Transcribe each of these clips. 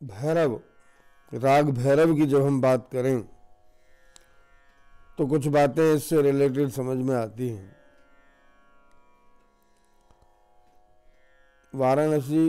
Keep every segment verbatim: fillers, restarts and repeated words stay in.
भैरव, राग भैरव की जब हम बात करें तो कुछ बातें इससे रिलेटेड समझ में आती हैं। वाराणसी,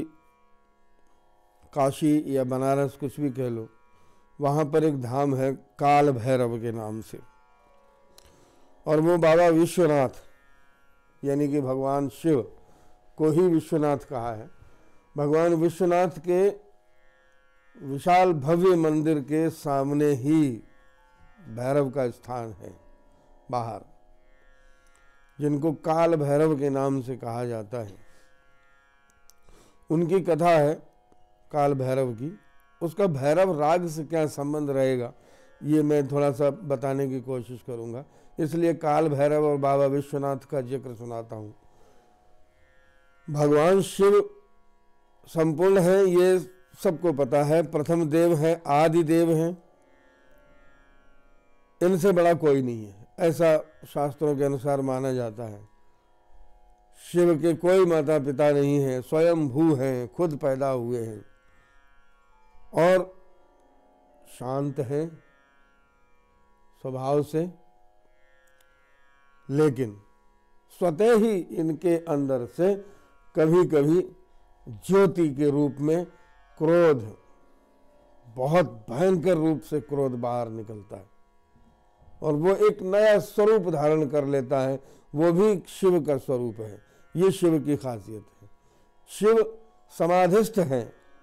काशी या बनारस कुछ भी कह लो, वहाँ पर एक धाम है काल भैरव के नाम से, और वो बाबा विश्वनाथ यानी कि भगवान शिव को ही विश्वनाथ कहा है। भगवान विश्वनाथ के विशाल भव्य मंदिर के सामने ही भैरव का स्थान है बाहर, जिनको काल भैरव के नाम से कहा जाता है। उनकी कथा है काल भैरव की। उसका भैरव राग से क्या संबंध रहेगा ये मैं थोड़ा सा बताने की कोशिश करूंगा, इसलिए काल भैरव और बाबा विश्वनाथ का जिक्र सुनाता हूं। भगवान शिव संपूर्ण है, ये सबको पता है। प्रथम देव है, आदि देव हैं, इनसे बड़ा कोई नहीं है, ऐसा शास्त्रों के अनुसार माना जाता है। शिव के कोई माता पिता नहीं है, स्वयं भू हैं, खुद पैदा हुए हैं और शांत हैं स्वभाव से, लेकिन स्वतः ही इनके अंदर से कभी कभी ज्योति के रूप में क्रोध, बहुत भयंकर रूप से क्रोध बाहर निकलता है और वो एक नया स्वरूप धारण कर लेता है। वो भी शिव का स्वरूप है, ये शिव की खासियत है। शिव समाधिस्थ हैं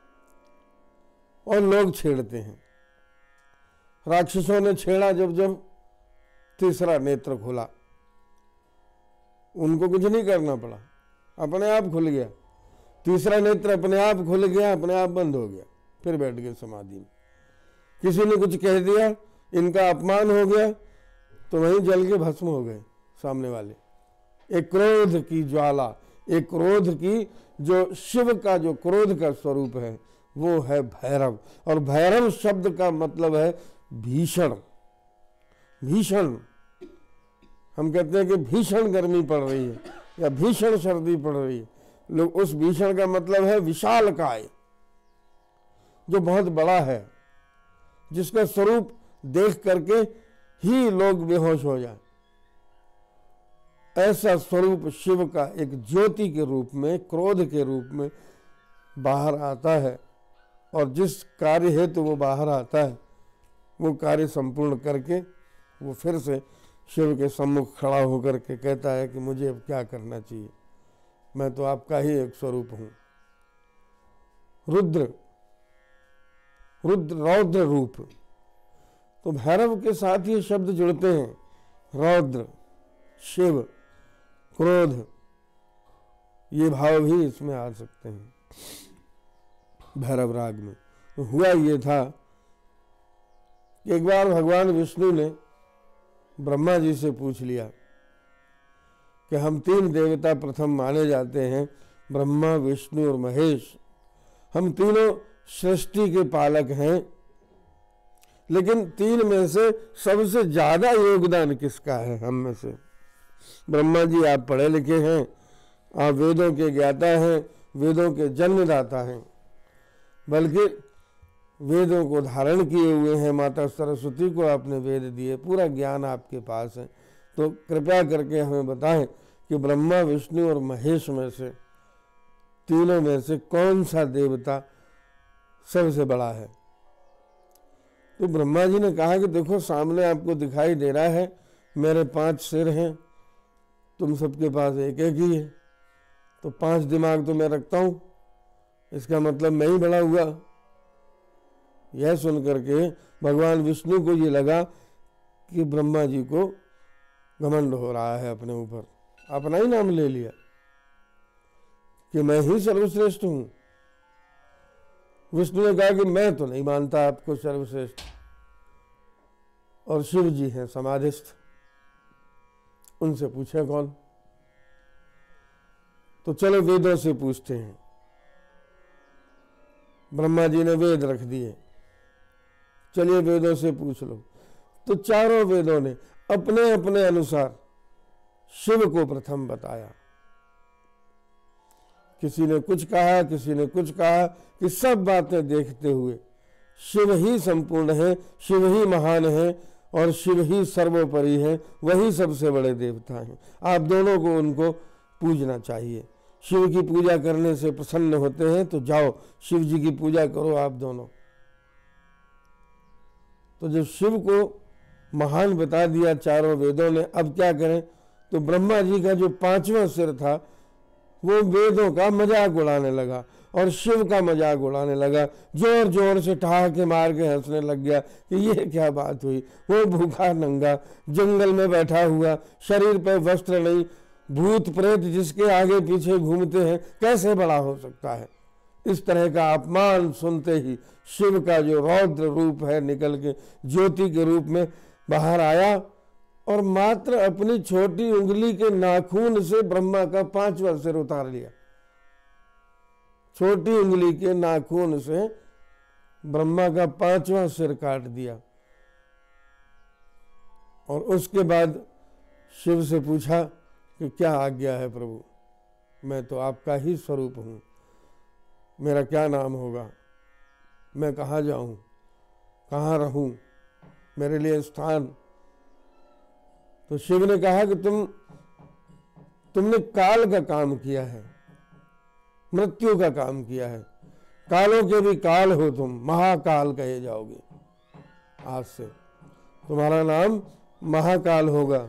और लोग छेड़ते हैं। राक्षसों ने छेड़ा, जब जब तीसरा नेत्र खुला, उनको कुछ नहीं करना पड़ा, अपने आप खुल गया। तीसरा नेत्र अपने आप खुल गया, अपने आप बंद हो गया, फिर बैठ गए समाधि में। किसी ने कुछ कह दिया, इनका अपमान हो गया तो वहीं जल के भस्म हो गए सामने वाले। एक क्रोध की ज्वाला, एक क्रोध की, जो शिव का जो क्रोध का स्वरूप है वो है भैरव। और भैरव शब्द का मतलब है भीषण। भीषण, हम कहते हैं कि भीषण गर्मी पड़ रही है या भीषण सर्दी पड़ रही है, लोग उस भीषण का मतलब है विशालकाय, जो बहुत बड़ा है, जिसका स्वरूप देख करके ही लोग बेहोश हो जाए। ऐसा स्वरूप शिव का एक ज्योति के रूप में, क्रोध के रूप में बाहर आता है, और जिस कार्य हेतु वो बाहर आता है वो कार्य संपूर्ण करके वो फिर से शिव के सम्मुख खड़ा होकर के कहता है कि मुझे अब क्या करना चाहिए, मैं तो आपका ही एक स्वरूप हूं। रुद्र, रुद्र रौद्र रूप, तो भैरव के साथ ये शब्द जुड़ते हैं, रौद्र, शिव, क्रोध, ये भाव भी इसमें आ सकते हैं भैरव राग में। तो हुआ ये था कि एक बार भगवान विष्णु ने ब्रह्मा जी से पूछ लिया कि हम तीन देवता प्रथम माने जाते हैं, ब्रह्मा, विष्णु और महेश, हम तीनों सृष्टि के पालक हैं, लेकिन तीन में से सबसे ज्यादा योगदान किसका है हम में से? ब्रह्मा जी, आप पढ़े लिखे हैं, आप वेदों के ज्ञाता हैं, वेदों के जन्मदाता हैं, बल्कि वेदों को धारण किए हुए हैं, माता सरस्वती को आपने वेद दिए, पूरा ज्ञान आपके पास है, तो कृपया करके हमें बताएं कि ब्रह्मा, विष्णु और महेश में से, तीनों में से कौन सा देवता सबसे बड़ा है? तो ब्रह्मा जी ने कहा कि देखो, सामने आपको दिखाई दे रहा है मेरे पांच सिर हैं, तुम सबके पास एक एक ही है, तो पांच दिमाग तो मैं रखता हूं, इसका मतलब मैं ही बड़ा हुआ। यह सुनकर के भगवान विष्णु को ये लगा कि ब्रह्मा जी को घमंड हो रहा है अपने ऊपर, अपना ही नाम ले लिया कि मैं ही सर्वश्रेष्ठ हूं। विष्णु ने कहा कि मैं तो नहीं मानता आपको सर्वश्रेष्ठ, और शिव जी हैं समाधिस्थ, उनसे पूछे कौन? तो चलो वेदों से पूछते हैं। ब्रह्मा जी ने वेद रख दिए, चलिए वेदों से पूछ लो। तो चारों वेदों ने अपने अपने अनुसार शिव को प्रथम बताया किसी ने कुछ कहा, किसी ने कुछ कहा, कि सब बातें देखते हुए शिव ही संपूर्ण है, शिव ही महान है और शिव ही सर्वोपरि है, वही सबसे बड़े देवता हैं। आप दोनों को उनको पूजना चाहिए। शिव की पूजा करने से प्रसन्न होते हैं तो जाओ शिव जी की पूजा करो आप दोनों। तो जब शिव को महान बता दिया चारों वेदों ने, अब क्या करें? तो ब्रह्मा जी का जो पांचवा सिर था वो वेदों का मजाक उड़ाने लगा और शिव का मजाक उड़ाने लगा, जोर जोर से ठहाके मार के हंसने लग गया कि ये क्या बात हुई। वो भूखा नंगा जंगल में बैठा हुआ, शरीर पर वस्त्र नहीं, भूत प्रेत जिसके आगे पीछे घूमते हैं, कैसे बड़ा हो सकता है? इस तरह का अपमान सुनते ही शिव का जो रौद्र रूप है निकल के ज्योति के रूप में बाहर आया और मात्र अपनी छोटी उंगली के नाखून से ब्रह्मा का पांचवा सिर उतार लिया। छोटी उंगली के नाखून से ब्रह्मा का पांचवा सिर काट दिया। और उसके बाद शिव से पूछा कि क्या आज्ञा है प्रभु? मैं तो आपका ही स्वरूप हूं, मेरा क्या नाम होगा? मैं कहाँ जाऊं, कहाँ रहूं, मेरे लिए स्थान? तो शिव ने कहा कि तुम तुमने काल का काम किया है, मृत्यु का काम किया है, कालों के भी काल हो तुम, महाकाल कहे जाओगे। आज से तुम्हारा नाम महाकाल होगा।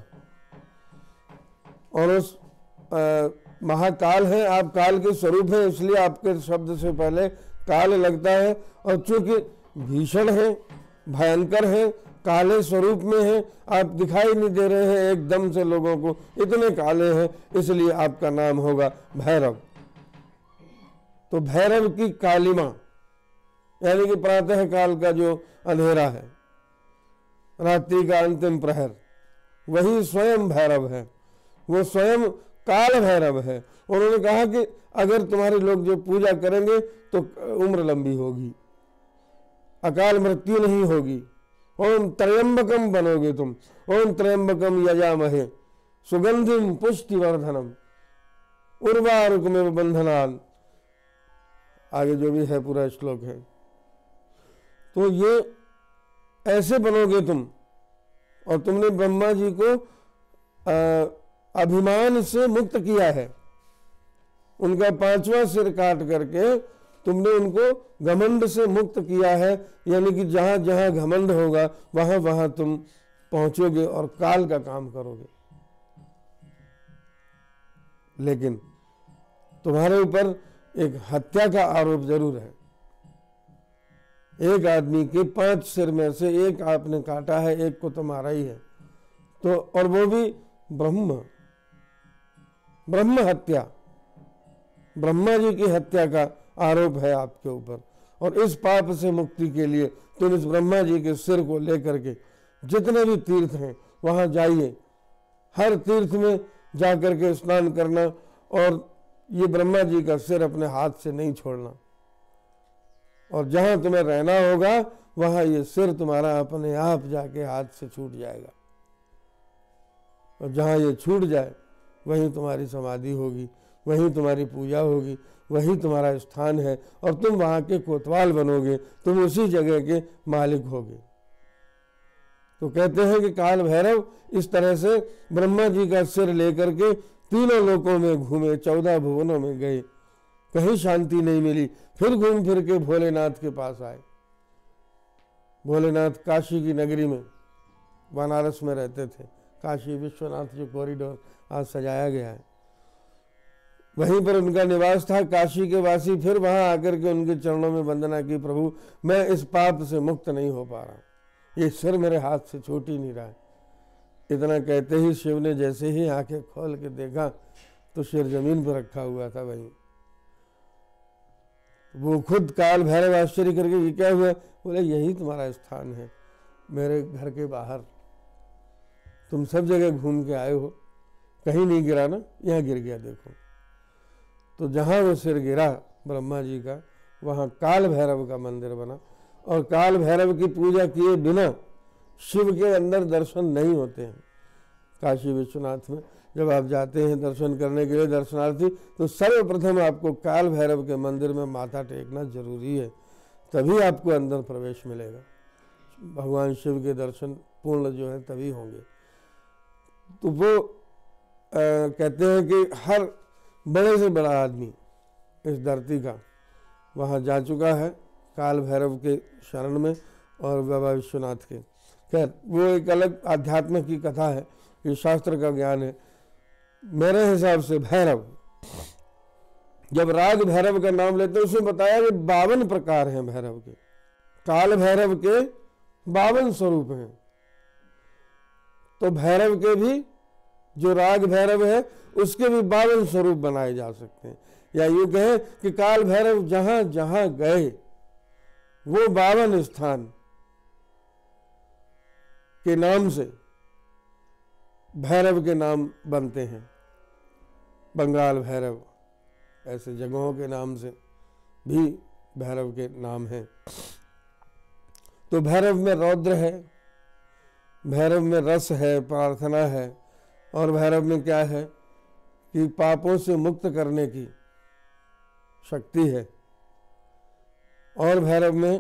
और उस आ, महाकाल है, आप काल के स्वरूप है, इसलिए आपके शब्द से पहले काल लगता है। और चूंकि भीषण है, भयंकर है, काले स्वरूप में है, आप दिखाई नहीं दे रहे हैं एकदम से लोगों को, इतने काले हैं, इसलिए आपका नाम होगा भैरव। तो भैरव की कालिमा यानी कि प्रातः काल का जो अंधेरा है, रात्रि का अंतिम प्रहर, वही स्वयं भैरव है, वो स्वयं काल भैरव है। उन्होंने कहा कि अगर तुम्हारे लोग जो पूजा करेंगे तो उम्र लंबी होगी, अकाल मृत्यु नहीं होगी। ओम त्र्यंबकम बनोगे तुम, ओम त्र्यंबकम यजामहे सुगंधिम पुष्टिवर्धनम उर्वारुकमेव बंधनान, आगे जो भी है पूरा श्लोक है। तो ये ऐसे बनोगे तुम। और तुमने ब्रह्मा जी को आ, अभिमान से मुक्त किया है, उनका पांचवा सिर काट करके तुमने उनको घमंड से मुक्त किया है, यानी कि जहां जहां घमंड होगा वहां वहां तुम पहुंचोगे और काल का काम करोगे। लेकिन तुम्हारे ऊपर एक हत्या का आरोप जरूर है। एक आदमी के पांच सिर में से एक आपने काटा है, एक को तो मारा ही है। तो और वो भी ब्रह्म ब्रह्म हत्या, ब्रह्मा जी की हत्या का आरोप है आपके ऊपर। और इस पाप से मुक्ति के लिए तुम इस ब्रह्मा जी के सिर को लेकर के जितने भी तीर्थ हैं वहां जाइए, हर तीर्थ में जाकर के स्नान करना और ये ब्रह्मा जी का सिर अपने हाथ से नहीं छोड़ना। और जहां तुम्हें रहना होगा वहां ये सिर तुम्हारा अपने आप जाके हाथ से छूट जाएगा। और जहां ये छूट जाए वहीं तुम्हारी समाधि होगी, वहीं तुम्हारी पूजा होगी, वही तुम्हारा स्थान है और तुम वहां के कोतवाल बनोगे, तुम उसी जगह के मालिक होगे। तो कहते हैं कि काल भैरव इस तरह से ब्रह्मा जी का सिर लेकर के तीनों लोकों में घूमे, चौदह भुवनों में गए, कहीं शांति नहीं मिली। फिर घूम फिर के भोलेनाथ के पास आए। भोलेनाथ काशी की नगरी में, बनारस में रहते थे। काशी विश्वनाथ जो कॉरिडोर आज सजाया गया है, वहीं पर उनका निवास था। काशी के वासी फिर वहां आकर के उनके चरणों में वंदना की, प्रभु मैं इस पाप से मुक्त नहीं हो पा रहा, ये सिर मेरे हाथ से छूट ही नहीं रहा है। इतना कहते ही शिव ने जैसे ही आंखें खोल के देखा तो सिर जमीन पर रखा हुआ था। वहीं वो खुद काल भैरव आश्चर्य करके ये क्या हुआ? बोले यही तुम्हारा स्थान है, मेरे घर के बाहर। तुम सब जगह घूम के आए हो, कहीं नहीं गिरा ना, यहाँ गिर गया देखो। तो जहाँ वो सिर गिरा ब्रह्मा जी का, वहाँ काल भैरव का मंदिर बना। और काल भैरव की पूजा किए बिना शिव के अंदर दर्शन नहीं होते हैं काशी विश्वनाथ में। जब आप जाते हैं दर्शन करने के लिए दर्शनार्थी, तो सर्वप्रथम आपको काल भैरव के मंदिर में माथा टेकना जरूरी है, तभी आपको अंदर प्रवेश मिलेगा। भगवान शिव के दर्शन पूर्ण जो है तभी होंगे। तो वो आ, कहते हैं कि हर बड़े से बड़ा आदमी इस धरती का वहाँ जा चुका है काल भैरव के शरण में और बाबा विश्वनाथ के। खैर वो एक अलग आध्यात्म की कथा है, ये शास्त्र का ज्ञान है। मेरे हिसाब से भैरव, जब राग भैरव का नाम लेते हैं उसमें बताया कि बावन प्रकार हैं भैरव के, काल भैरव के बावन स्वरूप हैं। तो भैरव के भी, जो राग भैरव है उसके भी बावन स्वरूप बनाए जा सकते हैं, या यूं कहें कि काल भैरव जहां जहां गए वो बावन स्थान के नाम से भैरव के नाम बनते हैं। बंगाल भैरव, ऐसे जगहों के नाम से भी भैरव के नाम हैं। तो भैरव में रौद्र है, भैरव में रस है, प्रार्थना है, और भैरव में क्या है कि पापों से मुक्त करने की शक्ति है, और भैरव में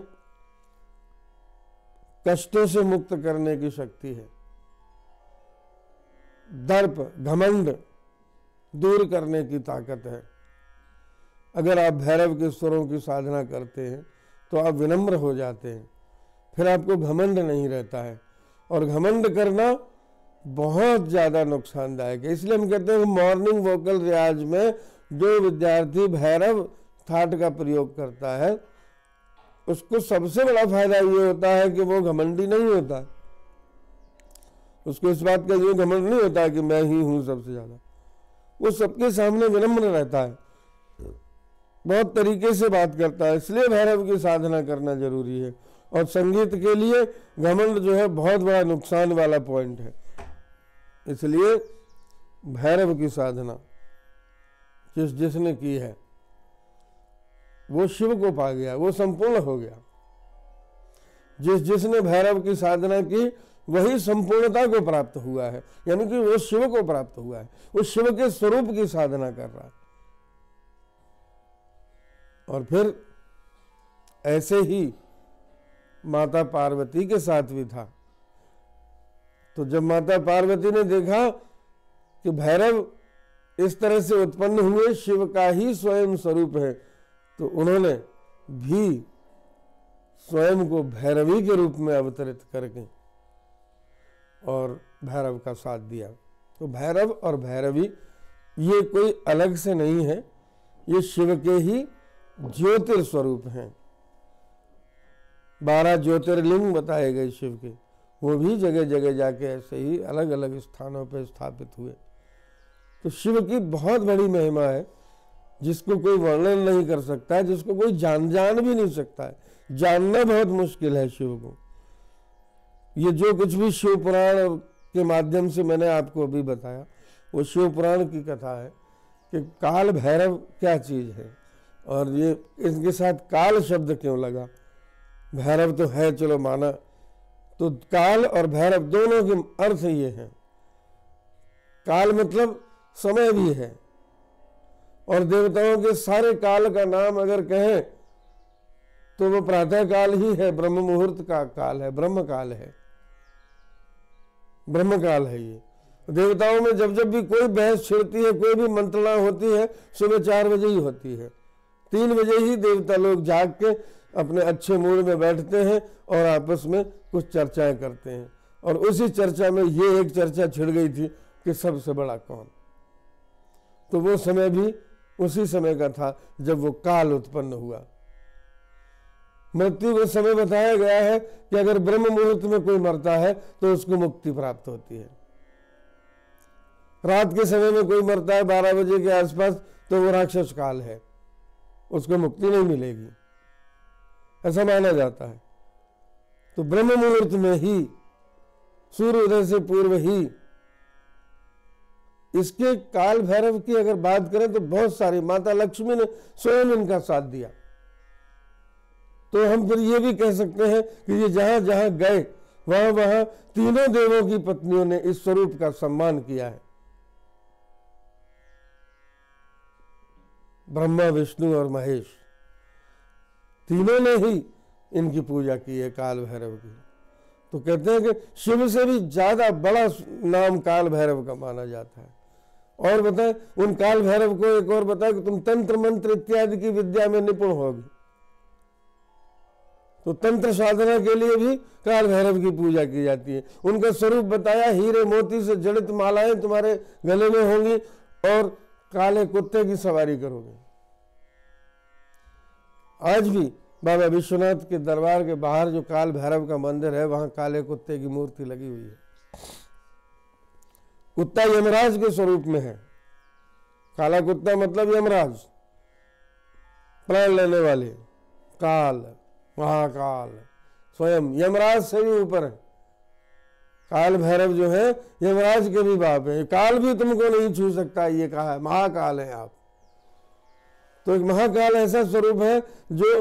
कष्टों से मुक्त करने की शक्ति है, दर्प घमंड दूर करने की ताकत है। अगर आप भैरव के स्वरों की साधना करते हैं तो आप विनम्र हो जाते हैं, फिर आपको घमंड नहीं रहता है, और घमंड करना बहुत ज़्यादा नुकसानदायक है। इसलिए हम कहते हैं मॉर्निंग वोकल रियाज में जो विद्यार्थी भैरव ठाट का प्रयोग करता है उसको सबसे बड़ा फायदा ये होता है कि वो घमंडी नहीं होता, उसको इस बात का ये घमंड नहीं होता कि मैं ही हूँ सबसे ज़्यादा। वो सबके सामने विनम्र रहता है, बहुत तरीके से बात करता है। इसलिए भैरव की साधना करना जरूरी है। और संगीत के लिए घमंड जो है बहुत बड़ा नुकसान वाला पॉइंट है। इसलिए भैरव की साधना जिस जिसने की है वो शिव को पा गया, वो संपूर्ण हो गया। जिस जिसने भैरव की साधना की वही संपूर्णता को प्राप्त हुआ है, यानी कि वो शिव को प्राप्त हुआ है, वो शिव के स्वरूप की साधना कर रहा है। और फिर ऐसे ही माता पार्वती के साथ भी था। तो जब माता पार्वती ने देखा कि भैरव इस तरह से उत्पन्न हुए, शिव का ही स्वयं स्वरूप है, तो उन्होंने भी स्वयं को भैरवी के रूप में अवतरित करके और भैरव का साथ दिया। तो भैरव और भैरवी ये कोई अलग से नहीं है, ये शिव के ही ज्योतिर्स्वरूप हैं। बारह ज्योतिर्लिंग बताए गए शिव के, वो भी जगह जगह जाके ऐसे ही अलग अलग स्थानों पर स्थापित हुए। तो शिव की बहुत बड़ी महिमा है जिसको कोई वर्णन नहीं कर सकता है, जिसको कोई जान जान भी नहीं सकता है। जानना बहुत मुश्किल है शिव को। ये जो कुछ भी शिव पुराण के माध्यम से मैंने आपको अभी बताया वो शिव पुराण की कथा है कि काल भैरव क्या चीज है, और ये इनके साथ काल शब्द क्यों लगा। भैरव तो है, चलो माना, तो काल और भैरव दोनों के अर्थ ये हैं। काल मतलब समय भी है, और देवताओं के सारे काल का नाम अगर कहें तो वो प्रातः काल ही है, ब्रह्म मुहूर्त का काल है, ब्रह्म काल है, ब्रह्म काल है। ये देवताओं में जब जब भी कोई बहस छिड़ती है, कोई भी मंत्रणा होती है, सुबह चार बजे ही होती है। तीन बजे ही देवता लोग जाग के अपने अच्छे मूड में बैठते हैं और आपस में कुछ चर्चाएं करते हैं। और उसी चर्चा में ये एक चर्चा छिड़ गई थी कि सबसे बड़ा कौन। तो वो समय भी उसी समय का था जब वो काल उत्पन्न हुआ। मृत्यु का समय बताया गया है कि अगर ब्रह्म मुहूर्त में कोई मरता है तो उसको मुक्ति प्राप्त होती है। रात के समय में कोई मरता है बारह बजे के आसपास तो वो राक्षस काल है, उसको मुक्ति नहीं मिलेगी, ऐसा माना जाता है। तो ब्रह्म मुहूर्त में ही, सूर्योदय से पूर्व ही, इसके काल भैरव की अगर बात करें तो बहुत सारी, माता लक्ष्मी ने स्वयं इनका साथ दिया। तो हम फिर ये भी कह सकते हैं कि ये जहां जहां गए वहां वहां तीनों देवों की पत्नियों ने इस स्वरूप का सम्मान किया है। ब्रह्मा विष्णु और महेश तीनों ने ही इनकी पूजा की है काल भैरव की। तो कहते हैं कि शिव से भी ज्यादा बड़ा नाम काल भैरव का माना जाता है। और बताए उन काल भैरव को एक और बताए कि तुम तंत्र मंत्र इत्यादि की विद्या में निपुण होगी, तो तंत्र साधना के लिए भी काल भैरव की पूजा की जाती है। उनका स्वरूप बताया, हीरे मोती से जड़ित मालाएं तुम्हारे गले में होंगी और काले कुत्ते की सवारी करोगे। आज भी बाबा विश्वनाथ के दरबार के बाहर जो काल भैरव का मंदिर है, वहां काले कुत्ते की मूर्ति लगी हुई है। कुत्ता यमराज के स्वरूप में है। काला कुत्ता मतलब यमराज, प्राण लेने वाले, काल, महाकाल, स्वयं यमराज से भी ऊपर है। काल भैरव जो है यमराज के भी बाप है। काल भी तुमको नहीं छू सकता, ये कहा है, महाकाल है आप। तो एक महाकाल ऐसा स्वरूप है जो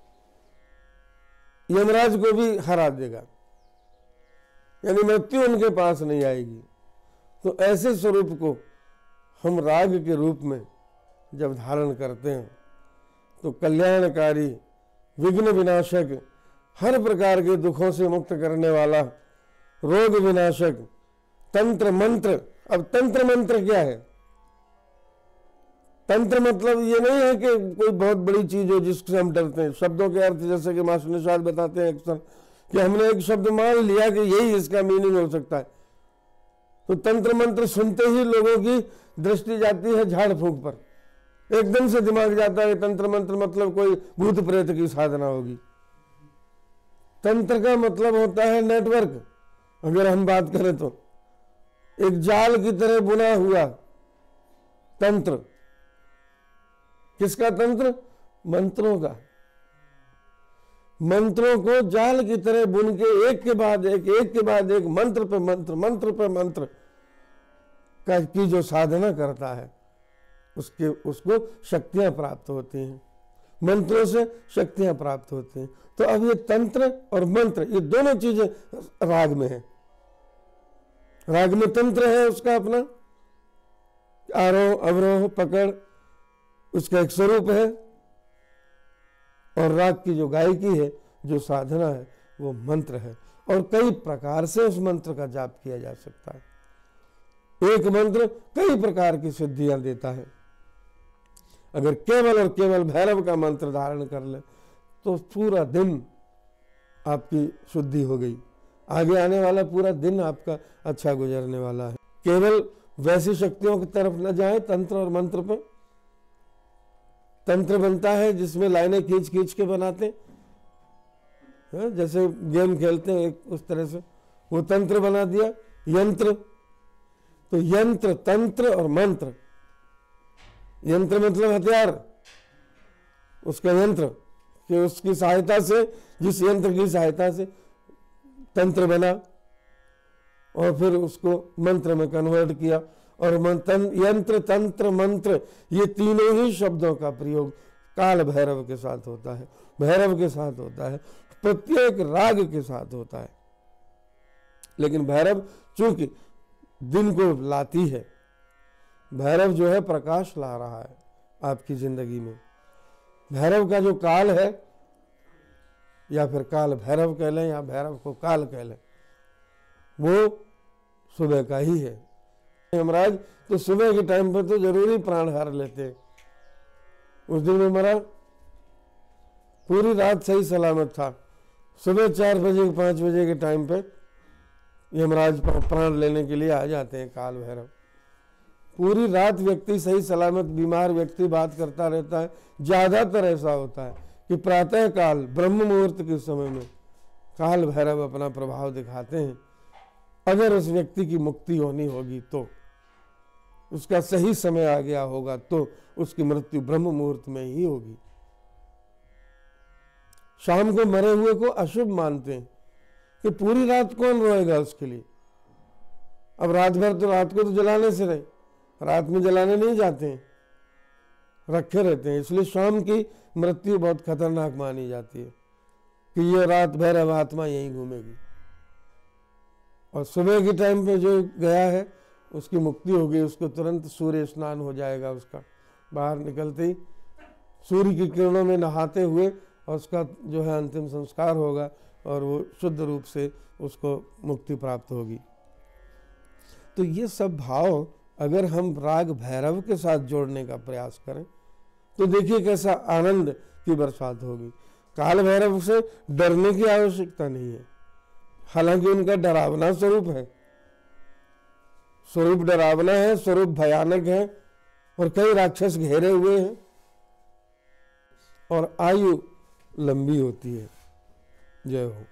यमराज को भी हरा देगा, यानी मृत्यु उनके पास नहीं आएगी। तो ऐसे स्वरूप को हम राग के रूप में जब धारण करते हैं तो कल्याणकारी, विघ्न विनाशक, हर प्रकार के दुखों से मुक्त करने वाला, रोग विनाशक, तंत्र मंत्र। अब तंत्र मंत्र क्या है? तंत्र मतलब ये नहीं है कि कोई बहुत बड़ी चीज हो जिससे हम डरते हैं। शब्दों के अर्थ जैसे कि मास्टर निषाद बताते हैं अक्सर कि हमने एक शब्द मान लिया कि यही इसका मीनिंग हो सकता है, तो तंत्र मंत्र सुनते ही लोगों की दृष्टि जाती है झाड़ फूंक पर। एकदम से दिमाग जाता है तंत्र मंत्र मतलब कोई भूत प्रेत की साधना होगी। तंत्र का मतलब होता है नेटवर्क। अगर हम बात करें तो एक जाल की तरह बुना हुआ तंत्र। किसका तंत्र? मंत्रों का। मंत्रों को जाल की तरह बुन के एक के बाद एक, एक के बाद एक, मंत्र पे मंत्र, मंत्र पे मंत्र का की जो साधना करता है उसके उसको शक्तियां प्राप्त होती हैं। मंत्रों से शक्तियां प्राप्त होती हैं। तो अब ये तंत्र और मंत्र, ये दोनों चीजें राग में है। राग में तंत्र है उसका अपना आरोह अवरोह पकड़, उसका एक स्वरूप है, और राग की जो गायकी है, जो साधना है, वो मंत्र है। और कई प्रकार से उस मंत्र का जाप किया जा सकता है। एक मंत्र कई प्रकार की सिद्धियां देता है। अगर केवल और केवल भैरव का मंत्र धारण कर ले तो पूरा दिन आपकी शुद्धि हो गई। आगे आने वाला पूरा दिन आपका अच्छा गुजरने वाला है। केवल वैसी शक्तियों की तरफ न जाए तंत्र और मंत्र पे। तंत्र बनता है जिसमें लाइनें खींच खींच के बनाते हैं, जैसे गेम खेलते हैं एक उस तरह से, वो तंत्र बना दिया। यंत्र, तो यंत्र, तंत्र और मंत्र। यंत्र मतलब हथियार, उसका यंत्र कि उसकी सहायता से, जिस यंत्र की सहायता से तंत्र बना और फिर उसको मंत्र में कन्वर्ट किया। और यंत्र, तंत्र, मंत्र, ये तीनों ही शब्दों का प्रयोग काल भैरव के साथ होता है, भैरव के साथ होता है, प्रत्येक राग के साथ होता है। लेकिन भैरव चूंकि दिन को लाती है, भैरव जो है प्रकाश ला रहा है आपकी जिंदगी में। भैरव का जो काल है, या फिर काल भैरव कह लें या भैरव को काल कह लें, वो सुबह का ही है। यमराज तो सुबह के टाइम पर तो जरूरी प्राण हार लेते हैं। उस दिन में मरा, पूरी रात सही सलामत था, सुबह चार बजे पांच बजे के टाइम पे यमराज प्राण लेने के लिए आ जाते हैं काल भैरव। पूरी रात व्यक्ति सही सलामत, बीमार व्यक्ति बात करता रहता है। ज्यादातर ऐसा होता है कि प्रातः काल ब्रह्म मुहूर्त के समय में काल भैरव अपना प्रभाव दिखाते हैं। अगर उस व्यक्ति की मुक्ति होनी होगी तो, उसका सही समय आ गया होगा तो उसकी मृत्यु ब्रह्म मुहूर्त में ही होगी। शाम को मरे हुए को अशुभ मानते हैं कि पूरी रात कौन रोएगा उसके लिए। अब रात भर तो, रात को तो जलाने से रहे, रात में जलाने नहीं जाते हैं, रखे रहते हैं। इसलिए शाम की मृत्यु बहुत खतरनाक मानी जाती है कि ये रात भर आत्मा यहीं घूमेगी। और सुबह के टाइम पे जो गया है उसकी मुक्ति होगी, उसको तुरंत सूर्य स्नान हो जाएगा, उसका बाहर निकलते ही सूर्य की किरणों में नहाते हुए और उसका जो है अंतिम संस्कार होगा और वो शुद्ध रूप से उसको मुक्ति प्राप्त होगी। तो ये सब भाव अगर हम राग भैरव के साथ जोड़ने का प्रयास करें तो देखिए कैसा आनंद की बरसात होगी। काल भैरव से डरने की आवश्यकता नहीं है, हालांकि उनका डरावना स्वरूप है, स्वरूप डरावना है, स्वरूप भयानक है और कई राक्षस घेरे हुए हैं और आयु लंबी होती है। जय हो।